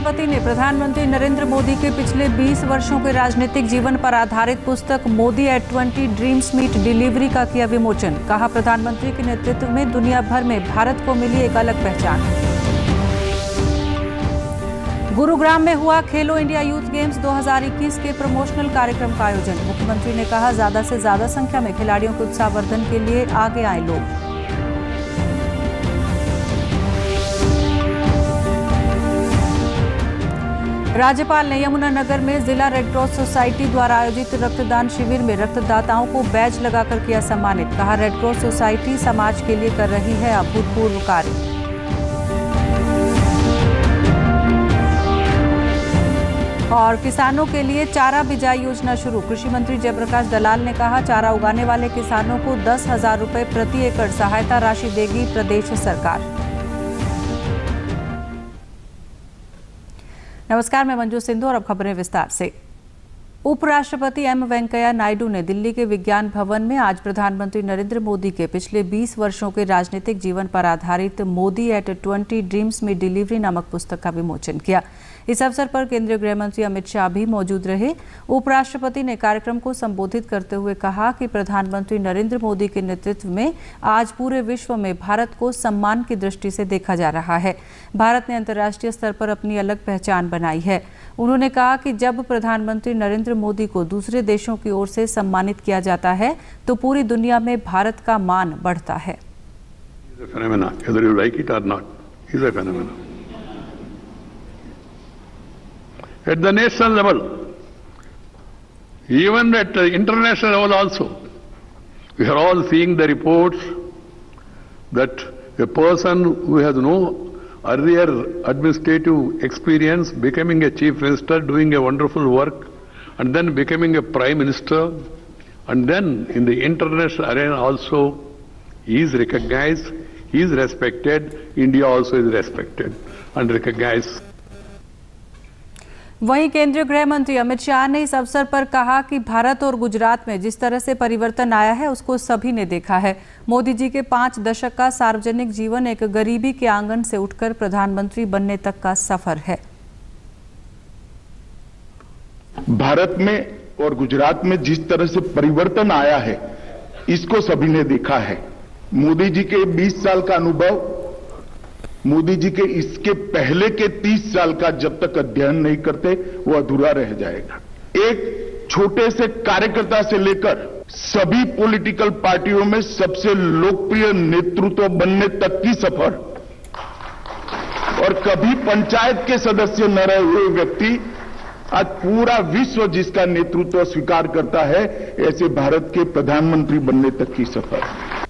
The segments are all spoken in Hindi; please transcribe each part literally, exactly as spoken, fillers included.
उपराष्ट्रपति ने प्रधानमंत्री नरेंद्र मोदी के पिछले बीस वर्षों के राजनीतिक जीवन पर आधारित पुस्तक Modi at twenty dreams meet delivery का किया विमोचन। कहा, प्रधानमंत्री के नेतृत्व में दुनिया भर में भारत को मिली एक अलग पहचान। गुरुग्राम में हुआ खेलो इंडिया यूथ गेम्स दो हज़ार इक्कीस के प्रमोशनल कार्यक्रम का आयोजन। मुख्यमंत्री ने कहा, ज्यादा से ज्यादा संख्या में खिलाड़ियों के उत्साहवर्धन के लिए आगे आए लोग। राज्यपाल ने यमुनानगर में जिला रेडक्रॉस सोसाइटी द्वारा आयोजित रक्तदान शिविर में रक्तदाताओं को बैज लगाकर किया सम्मानित। कहा, रेडक्रॉस सोसाइटी समाज के लिए कर रही है अभूतपूर्व कार्य। और किसानों के लिए चारा बिजाई योजना शुरू। कृषि मंत्री जयप्रकाश दलाल ने कहा, चारा उगाने वाले किसानों को दस हजार रुपए प्रति एकड़ सहायता राशि देगी प्रदेश सरकार। नमस्कार, मैं मंजू सिंधु और अब खबरें विस्तार से। उपराष्ट्रपति एम वेंकैया नायडू ने दिल्ली के विज्ञान भवन में आज प्रधानमंत्री नरेंद्र मोदी के पिछले बीस वर्षों के राजनीतिक जीवन पर आधारित Modi at twenty dreams meet delivery नामक पुस्तक का विमोचन किया। इस अवसर पर केंद्रीय गृह मंत्री अमित शाह भी मौजूद रहे। उपराष्ट्रपति ने कार्यक्रम को संबोधित करते हुए कहा कि प्रधानमंत्री नरेंद्र मोदी के नेतृत्व में आज पूरे विश्व में भारत को सम्मान की दृष्टि से देखा जा रहा है। भारत ने अंतर्राष्ट्रीय स्तर पर अपनी अलग पहचान बनाई है। उन्होंने कहा कि जब प्रधानमंत्री नरेंद्र मोदी को दूसरे देशों की ओर से सम्मानित किया जाता है तो पूरी दुनिया में भारत का मान बढ़ता है। At the national level, even at the international level also, we are all seeing the reports that a person who has no earlier administrative experience becoming a chief minister, doing a wonderful work, and then becoming a prime minister, and then in the international arena also, he is recognized, he is respected, India also is respected and recognized. वहीं केंद्रीय गृह मंत्री अमित शाह ने इस अवसर पर कहा कि भारत और गुजरात में जिस तरह से परिवर्तन आया है उसको सभी ने देखा है। मोदी जी के पांच दशक का सार्वजनिक जीवन एक गरीबी के आंगन से उठकर प्रधानमंत्री बनने तक का सफर है। भारत में और गुजरात में जिस तरह से परिवर्तन आया है इसको सभी ने देखा है। मोदी जी के बीस साल का अनुभव, मोदी जी के इसके पहले के तीस साल का जब तक अध्ययन नहीं करते वो अधूरा रह जाएगा। एक छोटे से कार्यकर्ता से लेकर सभी पॉलिटिकल पार्टियों में सबसे लोकप्रिय नेतृत्व बनने तक की सफर और कभी पंचायत के सदस्य न रहे हुए व्यक्ति आज पूरा विश्व जिसका नेतृत्व स्वीकार करता है, ऐसे भारत के प्रधानमंत्री बनने तक की सफर।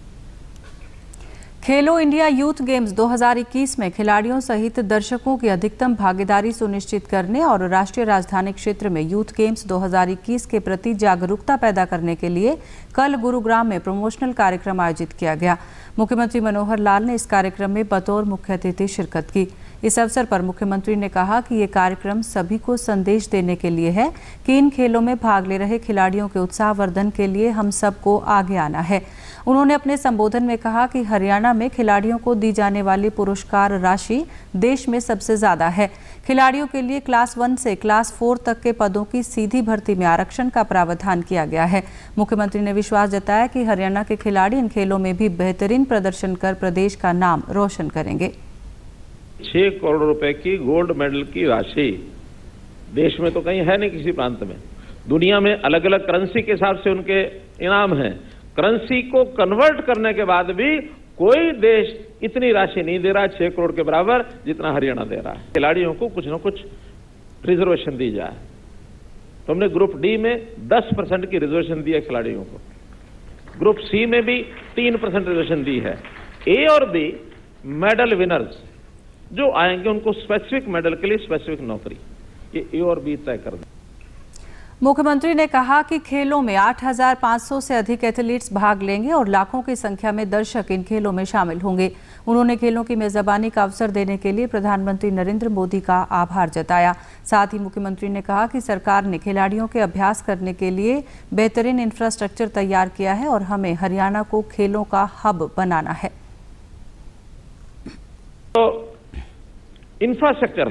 खेलो इंडिया यूथ गेम्स दो हज़ार इक्कीस में खिलाड़ियों सहित दर्शकों की अधिकतम भागीदारी सुनिश्चित करने और राष्ट्रीय राजधानी क्षेत्र में यूथ गेम्स दो हज़ार इक्कीस के प्रति जागरूकता पैदा करने के लिए कल गुरुग्राम में प्रमोशनल कार्यक्रम आयोजित किया गया। मुख्यमंत्री मनोहर लाल ने इस कार्यक्रम में बतौर मुख्य अतिथि शिरकत की। इस अवसर पर मुख्यमंत्री ने कहा कि ये कार्यक्रम सभी को संदेश देने के लिए है कि इन खेलों में भाग ले रहे खिलाड़ियों के उत्साहवर्धन के लिए हम सबको आगे आना है। उन्होंने अपने संबोधन में कहा कि हरियाणा में खिलाड़ियों को दी जाने वाली पुरस्कार राशि देश में सबसे ज्यादा है। खिलाड़ियों के लिए क्लास वन से क्लास फोर तक के पदों की सीधी भर्ती में आरक्षण का प्रावधान किया गया है। मुख्यमंत्री ने विश्वास जताया कि हरियाणा के खिलाड़ी इन खेलों में भी बेहतरीन प्रदर्शन कर प्रदेश का नाम रोशन करेंगे। छह करोड़ रुपए की गोल्ड मेडल की राशि देश में तो कहीं है नहीं, किसी प्रांत में। दुनिया में अलग अलग करेंसी के हिसाब से उनके इनाम हैं। करेंसी को कन्वर्ट करने के बाद भी कोई देश इतनी राशि नहीं दे रहा, छह करोड़ के बराबर जितना हरियाणा दे रहा है। खिलाड़ियों को कुछ न कुछ रिजर्वेशन दी जाए। तो हमने ग्रुप डी में दस परसेंट की रिजर्वेशन दी है खिलाड़ियों को। ग्रुप सी में भी तीन परसेंट रिजर्वेशन दी है। ए और बी मेडल विनर्स जो आएंगे उनको स्पेसिफिक मेडल के लिए स्पेसिफिक नौकरी, ये ए और बी तय कर दें। मुख्यमंत्री ने कहा कि खेलों में आठ हज़ार पाँच सौ से अधिक एथलीट्स भाग लेंगे और लाखों की संख्या में दर्शक इन खेलों में शामिल होंगे। उन्होंने खेलों की मेजबानी का अवसर देने के लिए प्रधानमंत्री नरेंद्र मोदी का आभार जताया। साथ ही मुख्यमंत्री ने कहा कि सरकार ने खिलाड़ियों के अभ्यास करने के लिए बेहतरीन इंफ्रास्ट्रक्चर तैयार किया है और हमें हरियाणा को खेलों का हब बनाना है। तो इंफ्रास्ट्रक्चर है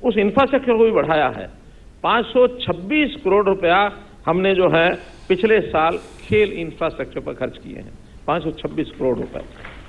उस इंफ्रास्ट्रक्चर को भी बढ़ाया है। पाँच सौ छब्बीस करोड़ रुपया हमने जो है पिछले साल खेल इंफ्रास्ट्रक्चर पर खर्च किए हैं, पाँच सौ छब्बीस करोड़ रुपए।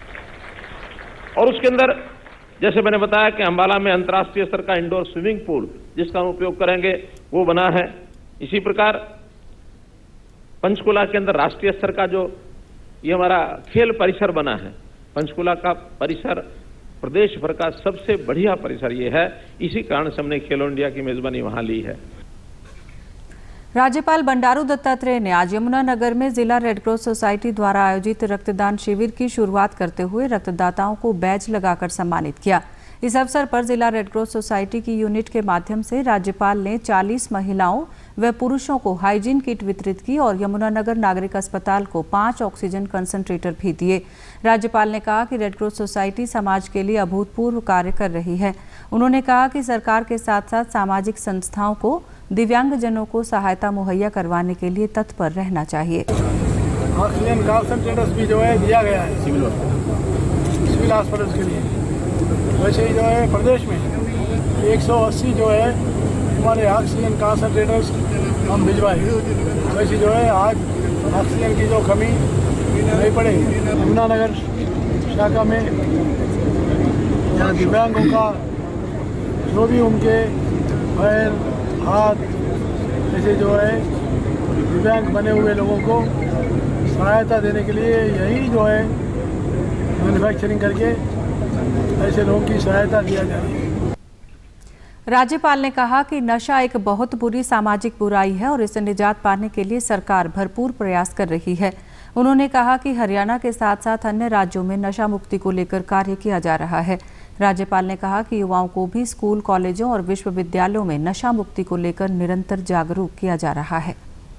और उसके अंदर जैसे मैंने बताया कि अंबाला में अंतर्राष्ट्रीय स्तर का इंडोर स्विमिंग पूल जिसका हम उपयोग करेंगे वो बना है। इसी प्रकार पंचकुला के अंदर राष्ट्रीय स्तर का जो ये हमारा खेल परिसर बना है, पंचकुला का परिसर प्रदेश भर का सबसे बढ़िया परिसर ये है। इसी कारण से हमने खेलो इंडिया की मेजबानी वहां ली है। राज्यपाल बंडारू दत्तात्रेय ने आज यमुनानगर में जिला रेडक्रॉस सोसाइटी द्वारा आयोजित रक्तदान शिविर की शुरुआत करते हुए रक्तदाताओं को बैज लगाकर सम्मानित किया। इस अवसर पर जिला रेडक्रॉस सोसाइटी की यूनिट के माध्यम से राज्यपाल ने चालीस महिलाओं व पुरुषों को हाइजीन किट वितरित की और यमुनानगर नागरिक अस्पताल को पांच ऑक्सीजन कंसंट्रेटर भी दिए। राज्यपाल ने कहा कि रेडक्रॉस सोसाइटी समाज के लिए अभूतपूर्व कार्य कर रही है। उन्होंने कहा कि सरकार के साथ साथ सामाजिक संस्थाओं को दिव्यांगजनों को सहायता मुहैया करवाने के लिए तत्पर रहना चाहिए। ऑक्सीजन कंसंट्रेटर्स भी जो है दिया गया है सिविल सिविल हॉस्पिटल के लिए। वैसे ही जो है प्रदेश में एक सौ अस्सी जो है हमारे ऑक्सीजन कंसंट्रेटर्स हम भिजवाए। वैसे जो है आज ऑक्सीजन की जो कमी नहीं पड़ेगी। यमुनानगर शाखा में यहाँ दिव्यांगों का जो भी उनके पैर हाथ ऐसे जो है दिव्यांग बने हुए लोगों को सहायता देने के लिए यही जो है मैन्युफैक्चरिंग करके ऐसे लोगों की सहायता दिया जा रही है। राज्यपाल ने कहा कि नशा एक बहुत बुरी सामाजिक बुराई है और इससे निजात पाने के लिए सरकार भरपूर प्रयास कर रही है। उन्होंने कहा कि हरियाणा के साथ साथ अन्य राज्यों में नशा मुक्ति को लेकर कार्य किया जा रहा है। राज्यपाल ने कहा कि युवाओं को भी स्कूल, कॉलेजों और विश्वविद्यालयों में नशा मुक्ति को लेकर निरंतर जागरूक किया जा रहा है।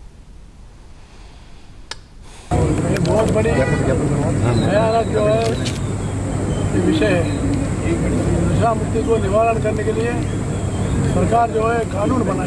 ये बहुत बड़ी भयानक जो है ये विषय है। नशा मुक्ति को निवारण करने के लिए सरकार जो है कानून बनाई।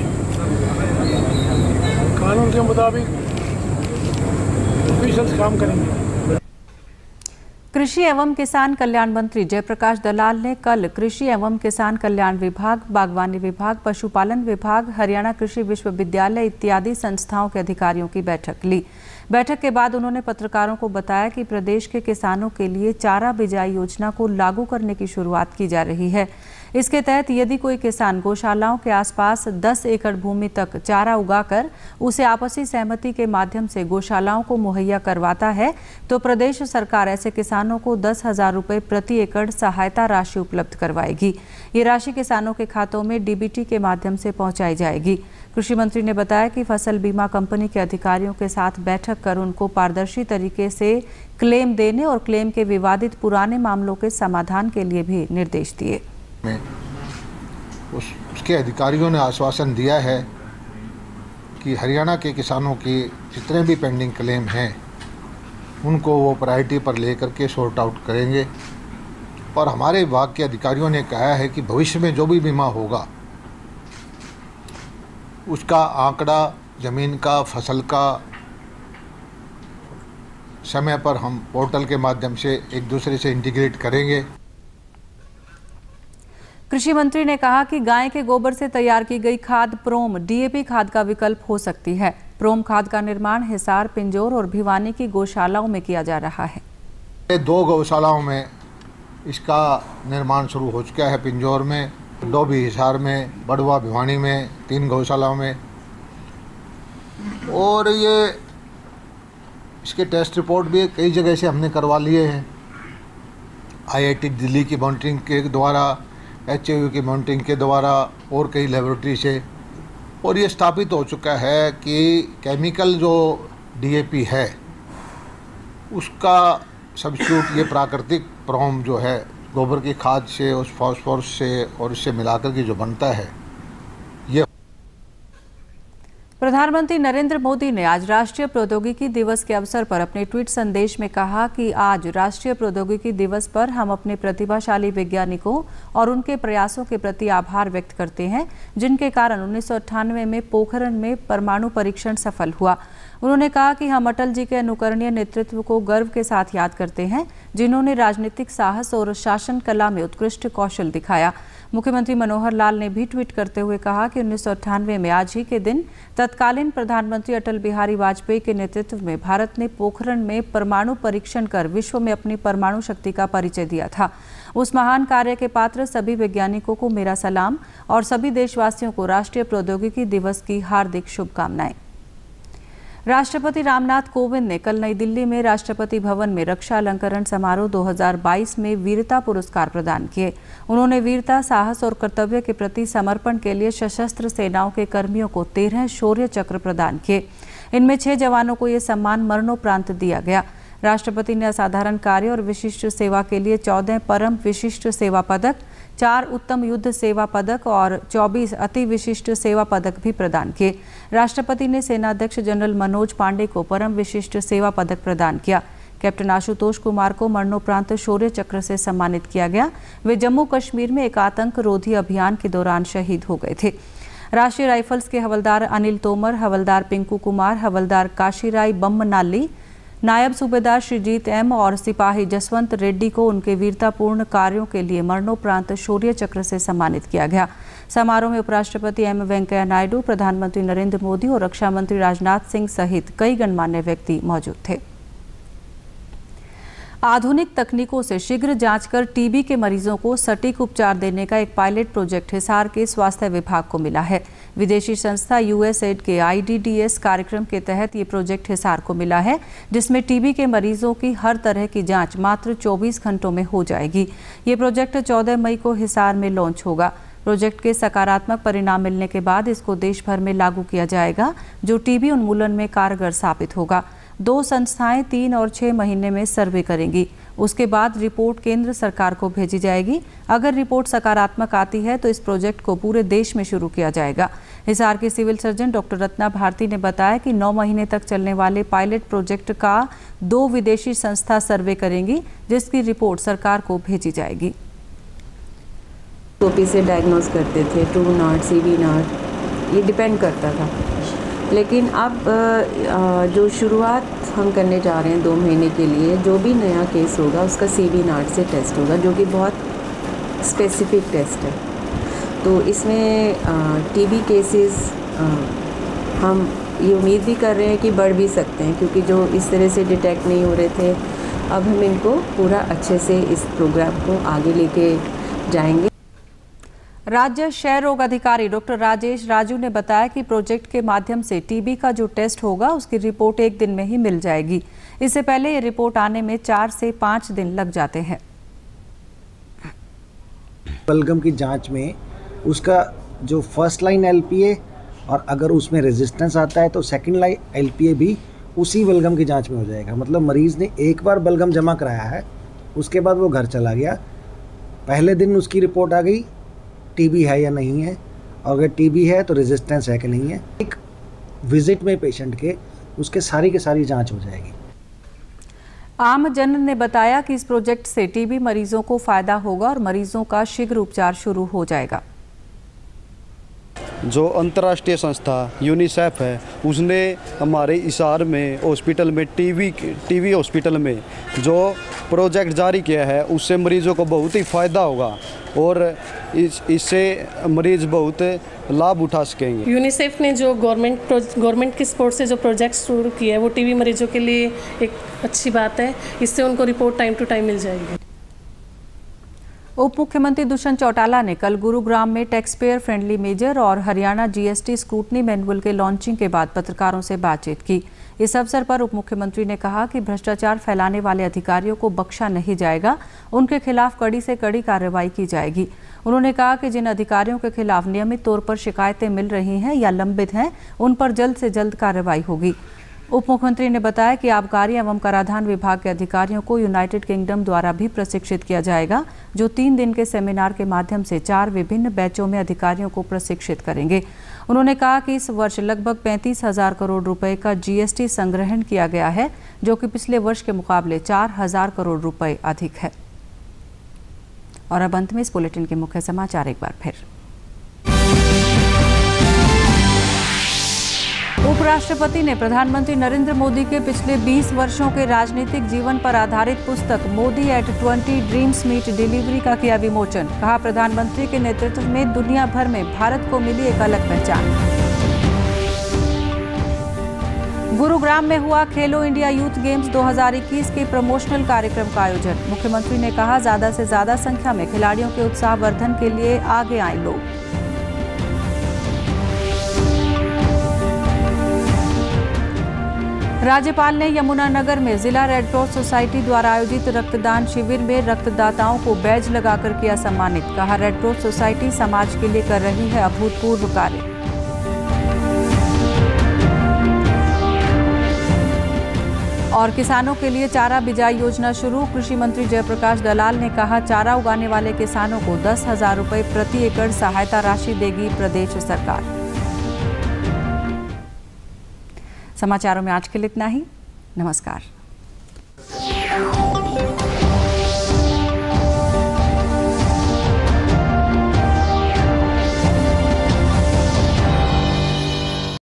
कानून के मुताबिक ऑफिशियल्स काम करेंगे। कृषि एवं किसान कल्याण मंत्री जयप्रकाश दलाल ने कल कृषि एवं किसान कल्याण विभाग, बागवानी विभाग, पशुपालन विभाग, हरियाणा कृषि विश्वविद्यालय इत्यादि संस्थाओं के अधिकारियों की बैठक ली। बैठक के बाद उन्होंने पत्रकारों को बताया कि प्रदेश के किसानों के लिए चारा बिजाई योजना को लागू करने की शुरुआत की जा रही है। इसके तहत यदि कोई किसान गौशालाओं के आसपास दस एकड़ भूमि तक चारा उगाकर उसे आपसी सहमति के माध्यम से गौशालाओं को मुहैया करवाता है तो प्रदेश सरकार ऐसे किसानों को दस हजार रुपये प्रति एकड़ सहायता राशि उपलब्ध करवाएगी। ये राशि किसानों के खातों में डीबीटी के माध्यम से पहुंचाई जाएगी। कृषि मंत्री ने बताया कि फसल बीमा कंपनी के अधिकारियों के साथ बैठक कर उनको पारदर्शी तरीके से क्लेम देने और क्लेम के विवादित पुराने मामलों के समाधान के लिए भी निर्देश दिए। में उस, उसके अधिकारियों ने आश्वासन दिया है कि हरियाणा के किसानों के जितने भी पेंडिंग क्लेम हैं उनको वो प्रायोरिटी पर लेकर के सॉर्ट आउट करेंगे। और हमारे विभाग के अधिकारियों ने कहा है कि भविष्य में जो भी बीमा होगा उसका आंकड़ा ज़मीन का, फसल का समय पर हम पोर्टल के माध्यम से एक दूसरे से इंटीग्रेट करेंगे। कृषि मंत्री ने कहा कि गाय के गोबर से तैयार की गई खाद प्रोम डीएपी खाद का विकल्प हो सकती है। प्रोम खाद का निर्माण हिसार, पिंजौर और भिवानी की गौशालाओं में किया जा रहा है। दो गौशालाओं में इसका निर्माण शुरू हो चुका है, पिंजौर में, दो भी हिसार में, बड़वा, भिवानी में, तीन गौशालाओं में। और ये इसके टेस्ट रिपोर्ट भी कई जगह से हमने करवा लिए हैं, आईआईटी दिल्ली की मॉनिटरिंग के द्वारा, एचएयू की मॉनिटरिंग के द्वारा और कई लेबोरेटरी से। और ये स्थापित हो चुका है कि केमिकल जो डीएपी है उसका सब्स्टिट्यूट ये प्राकृतिक प्रोम जो है गोबर की खाद से, उस फॉस्फोरस से और इससे मिलाकर के जो बनता है ये। प्रधानमंत्री नरेंद्र मोदी ने आज राष्ट्रीय प्रौद्योगिकी दिवस के अवसर पर अपने ट्वीट संदेश में कहा कि आज राष्ट्रीय प्रौद्योगिकी दिवस पर हम अपने प्रतिभाशाली वैज्ञानिकों और उनके प्रयासों के प्रति आभार व्यक्त करते हैं, जिनके कारण उन्नीस सौ अट्ठानवे में पोखरण में परमाणु परीक्षण सफल हुआ। उन्होंने कहा कि हम अटल जी के अनुकरणीय नेतृत्व को गर्व के साथ याद करते हैं, जिन्होंने राजनीतिक साहस और शासन कला में उत्कृष्ट कौशल दिखाया। मुख्यमंत्री मनोहर लाल ने भी ट्वीट करते हुए कहा कि उन्नीस सौ अट्ठानवे में आज ही के दिन तत्कालीन प्रधानमंत्री अटल बिहारी वाजपेयी के नेतृत्व में भारत ने पोखरण में परमाणु परीक्षण कर विश्व में अपनी परमाणु शक्ति का परिचय दिया था। उस महान कार्य के पात्र सभी वैज्ञानिकों को मेरा सलाम और सभी देशवासियों को राष्ट्रीय प्रौद्योगिकी दिवस की हार्दिक शुभकामनाएं। राष्ट्रपति रामनाथ कोविंद ने कल नई दिल्ली में राष्ट्रपति भवन में रक्षा अलंकरण समारोह दो हज़ार बाईस में वीरता पुरस्कार प्रदान किए। उन्होंने वीरता, साहस और कर्तव्य के प्रति समर्पण के लिए सशस्त्र सेनाओं के कर्मियों को तेरह शौर्य चक्र प्रदान किए। इनमें छह जवानों को ये सम्मान मरणोपरांत दिया गया। राष्ट्रपति ने असाधारण कार्य और विशिष्ट सेवा के लिए चौदह परम विशिष्ट सेवा पदक, चार उत्तम युद्ध सेवा पदक और चौबीस अति विशिष्ट सेवा पदक भी प्रदान किए। राष्ट्रपति ने सेनाध्यक्ष जनरल मनोज पांडे को परम विशिष्ट सेवा पदक प्रदान किया। कैप्टन आशुतोष कुमार को मरणोपरांत शौर्य चक्र से सम्मानित किया गया। वे जम्मू कश्मीर में एक आतंक रोधी अभियान के दौरान शहीद हो गए थे। राष्ट्रीय राइफल्स के हवलदार अनिल तोमर, हवलदार पिंकू कुमार, हवलदार काशीराय बम्मनाली, नायब सूबेदार श्रीजीत एम और सिपाही जसवंत रेड्डी को उनके वीरतापूर्ण कार्यों के लिए मरणोपरांत शौर्य चक्र से सम्मानित किया गया। समारोह में उपराष्ट्रपति एम वेंकैया नायडू, प्रधानमंत्री नरेंद्र मोदी और रक्षा मंत्री राजनाथ सिंह सहित कई गणमान्य व्यक्ति मौजूद थे। आधुनिक तकनीकों से शीघ्र जांच कर टीबी के मरीजों को सटीक उपचार देने का एक पायलट प्रोजेक्ट हिसार के स्वास्थ्य विभाग को मिला है। विदेशी संस्था यूएसएड के आई डी डी एस कार्यक्रम के तहत ये प्रोजेक्ट हिसार को मिला है, जिसमें टीबी के मरीजों की हर तरह की जांच मात्र चौबीस घंटों में हो जाएगी। ये प्रोजेक्ट चौदह मई को हिसार में लॉन्च होगा। प्रोजेक्ट के सकारात्मक परिणाम मिलने के बाद इसको देश भर में लागू किया जाएगा, जो टीबी उन्मूलन में कारगर साबित होगा। दो संस्थाएं तीन और छह महीने में सर्वे करेंगी। उसके बाद रिपोर्ट केंद्र सरकार को भेजी जाएगी। अगर रिपोर्ट सकारात्मक आती है तो इस प्रोजेक्ट को पूरे देश में शुरू किया जाएगा। हिसार की civil surgeon doctor Ratna Bharti ने बताया कि नौ महीने तक चलने वाले पायलट प्रोजेक्ट का दो विदेशी संस्था सर्वे करेंगी, जिसकी रिपोर्ट सरकार को भेजी जाएगी। ओपी से डायग्नोज करते थे, TrueNat, C B NAAT, ये डिपेंड करता था। लेकिन अब जो शुरुआत हम करने जा रहे हैं दो महीने के लिए, जो भी नया केस होगा उसका सी बी नॉट से टेस्ट होगा, जो कि बहुत स्पेसिफिक टेस्ट है। तो इसमें टीबी केसेस हम ये उम्मीद भी कर रहे हैं कि बढ़ भी सकते हैं, क्योंकि जो इस तरह से डिटेक्ट नहीं हो रहे थे, अब हम इनको पूरा अच्छे से इस प्रोग्राम को आगे लेके जाएंगे। राज्य क्षय रोग अधिकारी डॉक्टर राजेश राजू ने बताया कि प्रोजेक्ट के माध्यम से टीबी का जो टेस्ट होगा उसकी रिपोर्ट एक दिन में ही मिल जाएगी। इससे पहले ये रिपोर्ट आने में चार से पाँच दिन लग जाते हैं। बलगम की जांच में उसका जो फर्स्ट लाइन एलपीए और अगर उसमें रेजिस्टेंस आता है तो सेकंड लाइन एलपीए भी उसी बलगम की जांच में हो जाएगा। मतलब मरीज़ ने एक बार बलगम जमा कराया है, उसके बाद वो घर चला गया, पहले दिन उसकी रिपोर्ट आ गई टीबी है या नहीं है, और अगर टीबी है तो रेजिस्टेंस है कि नहीं है। एक विजिट में पेशेंट के उसके सारी के सारी जांच हो जाएगी। आम जन ने बताया कि इस प्रोजेक्ट से टीबी मरीजों को फायदा होगा और मरीजों का शीघ्र उपचार शुरू हो जाएगा। जो अंतर्राष्ट्रीय संस्था यूनिसेफ है, उसने हमारे हिसार में हॉस्पिटल में टीवी टीवी हॉस्पिटल में जो प्रोजेक्ट जारी किया है, उससे मरीजों को बहुत ही फ़ायदा होगा और इस इससे मरीज बहुत लाभ उठा सकेंगे। यूनिसेफ ने जो गवर्नमेंट गवर्नमेंट की सपोर्ट से जो प्रोजेक्ट शुरू किया है, वो टीबी मरीजों के लिए एक अच्छी बात है। इससे उनको रिपोर्ट टाइम टू टाइम मिल जाएगी। उप मुख्यमंत्री दुष्यंत चौटाला ने कल गुरुग्राम में टैक्स पेयर फ्रेंडली मेजर और हरियाणा जीएसटी स्क्रूटनी मैनुअल के लॉन्चिंग के बाद पत्रकारों से बातचीत की। इस अवसर पर उप मुख्यमंत्री ने कहा कि भ्रष्टाचार फैलाने वाले अधिकारियों को बख्शा नहीं जाएगा, उनके खिलाफ कड़ी से कड़ी कार्रवाई की जाएगी। उन्होंने कहा कि जिन अधिकारियों के खिलाफ नियमित तौर पर शिकायतें मिल रही हैं या लंबित हैं, उन पर जल्द से जल्द कार्रवाई होगी। उप मुख्यमंत्री ने बताया कि आबकारी एवं कराधान विभाग के अधिकारियों को यूनाइटेड किंगडम द्वारा भी प्रशिक्षित किया जाएगा, जो तीन दिन के सेमिनार के माध्यम से चार विभिन्न बैचों में अधिकारियों को प्रशिक्षित करेंगे। उन्होंने कहा कि इस वर्ष लगभग पैंतीस हजार करोड़ रुपए का जीएसटी संग्रहण किया गया है, जो कि पिछले वर्ष के मुकाबले चार हजार करोड़ रुपए अधिक है। और अब अंत में इस बुलेटिन के मुख्य समाचार एक बार फिर। उपराष्ट्रपति ने प्रधानमंत्री नरेंद्र मोदी के पिछले बीस वर्षों के राजनीतिक जीवन पर आधारित पुस्तक Modi at twenty dreams meet delivery का किया विमोचन। कहा, प्रधानमंत्री के नेतृत्व में दुनिया भर में भारत को मिली एक अलग पहचान। गुरुग्राम में हुआ खेलो इंडिया यूथ गेम्स दो हज़ार इक्कीस के प्रमोशनल कार्यक्रम का आयोजन। मुख्यमंत्री ने कहा, ज्यादा से ज्यादा संख्या में खिलाड़ियों के उत्साहवर्धन के लिए आगे आए लोग। राज्यपाल ने यमुनानगर में जिला रेड क्रॉस सोसाइटी द्वारा आयोजित रक्तदान शिविर में रक्तदाताओं को बैज लगाकर किया सम्मानित। कहा, रेड क्रॉस सोसाइटी समाज के लिए कर रही है अभूतपूर्व कार्य। और किसानों के लिए चारा बिजाई योजना शुरू। कृषि मंत्री जयप्रकाश दलाल ने कहा, चारा उगाने वाले किसानों को दस हजार रुपये प्रति एकड़ सहायता राशि देगी प्रदेश सरकार। समाचारों में आज के लिए इतना ही। नमस्कार।